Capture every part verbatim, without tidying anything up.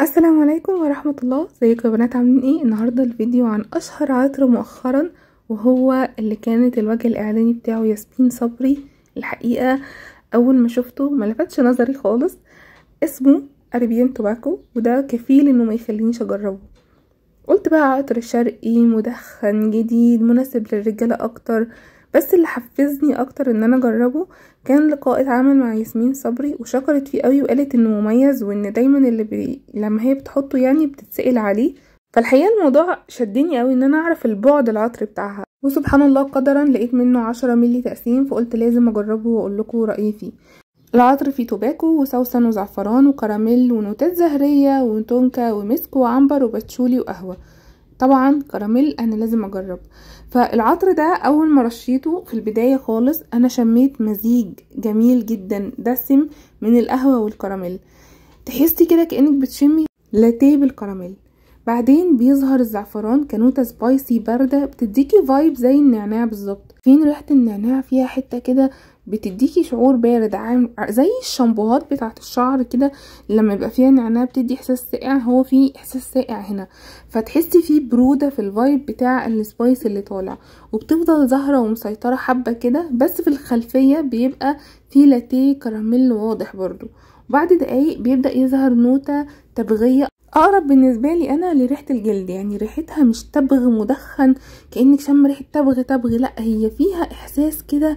السلام عليكم ورحمة الله. ازيكم يا بنات، عاملين ايه؟ النهاردة الفيديو عن اشهر عطر مؤخرا، وهو اللي كانت الوجه الاعلاني بتاعه ياسمين صبري. الحقيقة اول ما شفته ما لفتش نظري خالص. اسمه اريبيان توباكو، وده كفيل انه ما يخلينيش اجربه. قلت بقى عطر شرقي مدخن جديد مناسب للرجالة اكتر، بس اللي حفزني اكتر ان انا اجربه كان لقاء اتعامل مع ياسمين صبري، وشكرت فيه قوي وقالت انه مميز، وان دايما اللي بي... لما هي بتحطه يعني بتتسأل عليه. فالحقيقة الموضوع شدني قوي ان انا اعرف البعد العطر بتاعها، وسبحان الله قدرا لقيت منه عشرة ملي تقسيم، فقلت لازم اجربه واقول لكم رأيي فيه. العطر فيه توباكو وسوسن وزعفران وكراميل ونوتات زهرية وتونكا ومسك وعنبر وباتشولي وقهوة. طبعا كراميل انا لازم اجرب. فالعطر ده اول ما رشيته في البداية خالص انا شميت مزيج جميل جدا دسم من القهوة والكراميل، تحسي كده كأنك بتشمي لاتيه بالكراميل. بعدين بيظهر الزعفران كنوتة سبايسي باردة بتديكي فايب زي النعناع بالظبط. فين ريحة النعناع؟ فيها حتة كده بتديكي شعور بارد، عام زي الشامبوهات بتاعت الشعر كده لما يبقى فيها نعناع بتدي احساس ساقع، هو فيه احساس ساقع هنا، فتحسي فيه برودة في الفايب بتاع السبايس اللي طالع، وبتفضل ظاهرة ومسيطرة حبة كده، بس في الخلفية بيبقى فيه لاتيه كراميل واضح برضو. وبعد دقايق بيبدأ يظهر نوتة تبغية اقرب بالنسبه لي انا لريحه الجلد، يعني ريحتها مش تبغ مدخن كانك شم ريحه تبغ تبغ، لا هي فيها احساس كده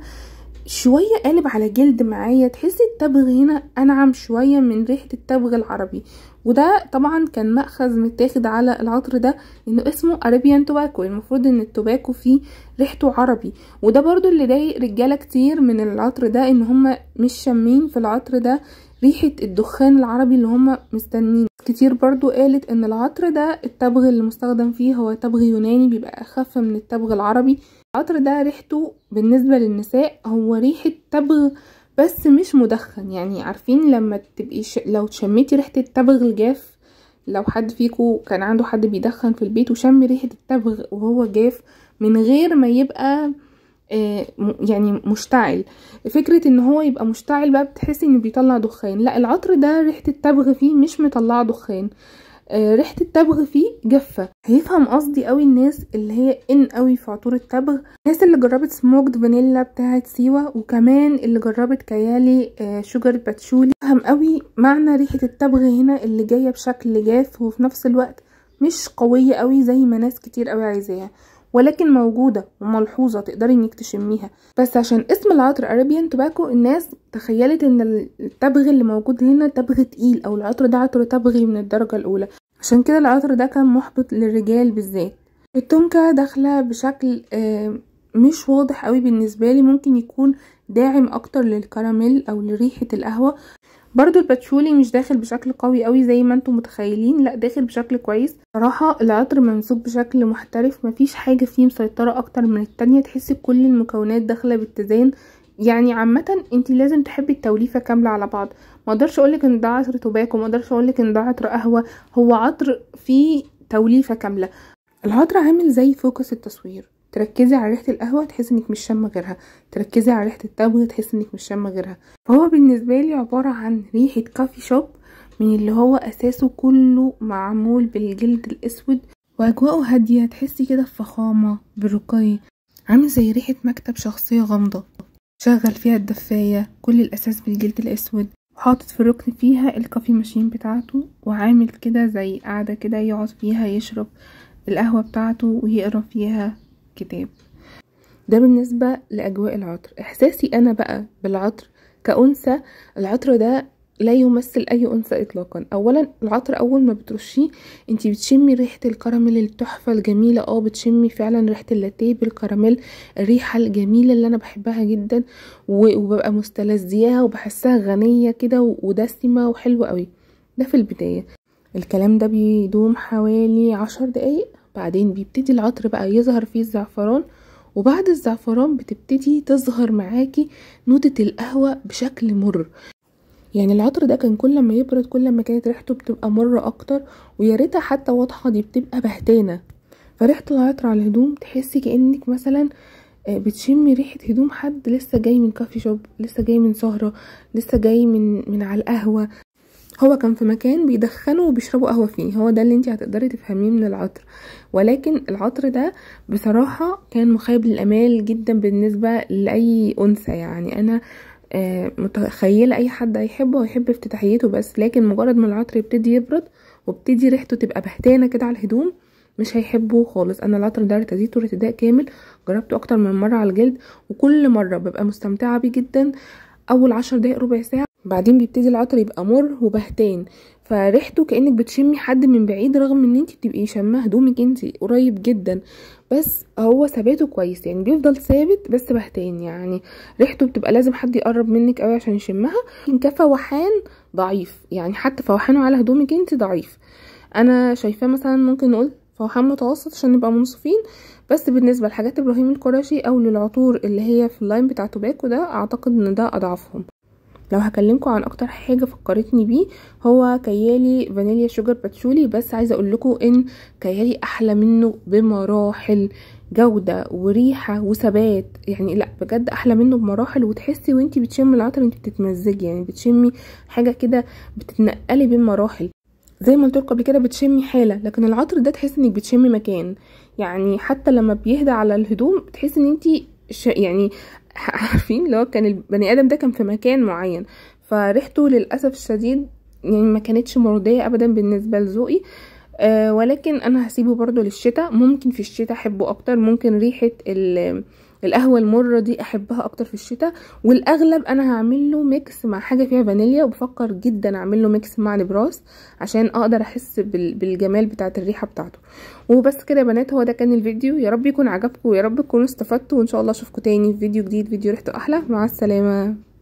شويه قالب على جلد معايا، تحسي التبغ هنا انعم شويه من ريحه التبغ العربي. وده طبعا كان مأخذ متاخد على العطر ده انه اسمه اريبيان توباكو، المفروض ان التوباكو فيه ريحته عربي، وده برضو اللي ضايق رجاله كتير من العطر ده، ان هم مش شامين في العطر ده ريحة الدخان العربي اللي هم مستنين. كتير برضو قالت ان العطر ده التبغ اللي مستخدم فيه هو تبغ يوناني، بيبقى اخف من التبغ العربي. العطر ده ريحته بالنسبة للنساء هو ريحة تبغ بس مش مدخن، يعني عارفين لما تبقي ش... لو شميتي ريحة التبغ الجاف، لو حد فيكو كان عنده حد بيدخن في البيت وشم ريحة التبغ وهو جاف من غير ما يبقى يعني مشتعل، فكرة ان هو يبقى مشتعل بقى بتحسي انه بيطلع دخان، لا العطر ده ريحة التبغ فيه مش مطلعه دخان، ريحة التبغ فيه جافة. هيفهم قصدي قوي الناس اللي هي ان قوي في عطور التبغ، الناس اللي جربت سموكد فانيلا بتاعت سيوة، وكمان اللي جربت كيالي شوجر باتشولي، فهم قوي معنى ريحة التبغ هنا اللي جاية بشكل جاف وفي نفس الوقت مش قوية قوي زي ما ناس كتير قوي عايزاها، ولكن موجودة وملحوظة تقدري انك تشميها. بس عشان اسم العطر اريبيان توباكو الناس تخيلت ان التبغ اللي موجود هنا تبغ تقيل، او العطر ده عطر تبغي من الدرجة الاولى، عشان كده العطر ده كان محبط للرجال بالذات. التونكا داخلة بشكل آه مش واضح قوي بالنسبة لي، ممكن يكون داعم اكتر للكراميل او لريحة القهوة. برضو الباتشولي مش داخل بشكل قوي قوي زي ما انتم متخيلين، لا داخل بشكل كويس. صراحة العطر ممسوك بشكل محترف، مفيش حاجة فيه مسيطرة اكتر من التانية، تحسي كل المكونات داخلة باتزان. يعني عامة انتي لازم تحبي التوليفة كاملة على بعض. ما اقدرش اقولك ان ده عطر توباكو، ما اقدرش اقولك ان ده عطر قهوة، هو عطر فيه توليفة كاملة. العطر عامل زي فوكس التصوير، تركزي على ريحة القهوة تحسي انك مش شامة غيرها، تركزي على ريحة التبغ تحسي انك مش شامة غيرها. فهو بالنسبة لي عبارة عن ريحة كافي شوب، من اللي هو اساسه كله معمول بالجلد الاسود، واجواءه هادية، تحسي كده بفخامة برقي، عامل زي ريحة مكتب شخصية غامضة شغل فيها الدفاية، كل الاساس بالجلد الاسود، وحاطط في الركن فيها الكافي ماشين بتاعته، وعامل كده زي قاعدة كده يقعد فيها يشرب القهوة بتاعته ويقرا فيها كتاب. ده بالنسبة لأجواء العطر. إحساسي أنا بقى بالعطر كأنثى، العطر ده لا يمثل أي أنثى إطلاقا. أولا العطر أول ما بترشيه انتي بتشمي ريحة الكراميل التحفة الجميلة، اه بتشمي فعلا ريحة اللاتيه بالكراميل، الريحة الجميلة اللي أنا بحبها جدا وببقى مستلذياها وبحسها غنية كده ودسمة وحلوة قوي. ده في البداية. الكلام ده بيدوم حوالي عشر دقايق، بعدين بيبتدي العطر بقى يظهر فيه الزعفران، وبعد الزعفران بتبتدي تظهر معاكي نوتة القهوة بشكل مر. يعني العطر ده كان كل ما يبرد كل ما كانت ريحته بتبقى مر اكتر، ويا ريتها حتى واضحة، دي بتبقى بهتانة. فريحة العطر على الهدوم تحسي كأنك مثلا بتشمي ريحة هدوم حد لسه جاي من كافي شوب، لسه جاي من سهرة، لسه جاي من من على القهوة. هو كان في مكان بيدخنوا وبيشربوا قهوة فيه، هو ده اللي انتي هتقدري تفهميه من العطر. ولكن العطر ده بصراحة كان مخيب للامال جدا بالنسبة لاي انثى. يعني انا آه متخيلة اي حد هيحبه ويحب افتتاحيته بس، لكن مجرد ما العطر يبتدي يبرد وابتدي ريحته تبقى بهتانة كده على الهدوم مش هيحبه خالص. انا العطر ده ارتديته ارتداء كامل، جربته اكتر من مرة على الجلد، وكل مرة ببقى مستمتعة بيه جدا. اول عشر دقايق ربع ساعة، بعدين بيبتدي العطر يبقى مر وبهتان، فريحته كأنك بتشمي حد من بعيد رغم ان انتي بتبقي شامه هدومك انتي قريب جدا. بس هو ثباته كويس، يعني بيفضل ثابت بس بهتان، يعني ريحته بتبقى لازم حد يقرب منك قوي عشان يشمها. كفوحان ضعيف، يعني حتى فوحانه على هدومك انتي ضعيف. انا شايفاه مثلا ممكن نقول فوحان متوسط عشان نبقى منصفين. بس بالنسبه لحاجات ابراهيم القرشي او للعطور اللي هي في اللاين بتاع توباكو ده، اعتقد ان ده اضعفهم. لو هكلمكم عن اكتر حاجه فكرتني بيه هو كيالي فانيليا شوجر باتشولي، بس عايزه اقول لكم ان كيالي احلى منه بمراحل، جوده وريحه وثبات. يعني لا بجد احلى منه بمراحل، وتحسي وانتي بتشمي العطر انتي بتتمزجي، يعني بتشمي حاجه كده بتتنقلي بين مراحل. زي ما قلت لكم قبل كده بتشمي حاله، لكن العطر ده تحسي انك بتشمي مكان. يعني حتى لما بيهدى على الهدوم بتحسي ان انتي يعني عارفين اللي هو كان البني ادم ده كان في مكان معين. فريحته للاسف الشديد يعني ما كانتش مرضيه ابدا بالنسبه لذوقي. أه ولكن انا هسيبه برضو للشتاء، ممكن في الشتاء احبه اكتر، ممكن ريحه القهوه المره دي احبها اكتر في الشتاء. والاغلب انا هعمل له ميكس مع حاجه فيها فانيليا، وبفكر جدا اعمل له ميكس مع نبراس عشان اقدر احس بالجمال بتاعه الريحه بتاعته. وبس كده يا بنات، هو ده كان الفيديو، يا رب يكون عجبكم ويا رب تكونوا استفدتوا، وان شاء الله اشوفكم تاني في فيديو جديد، فيديو ريحته احلى. مع السلامه.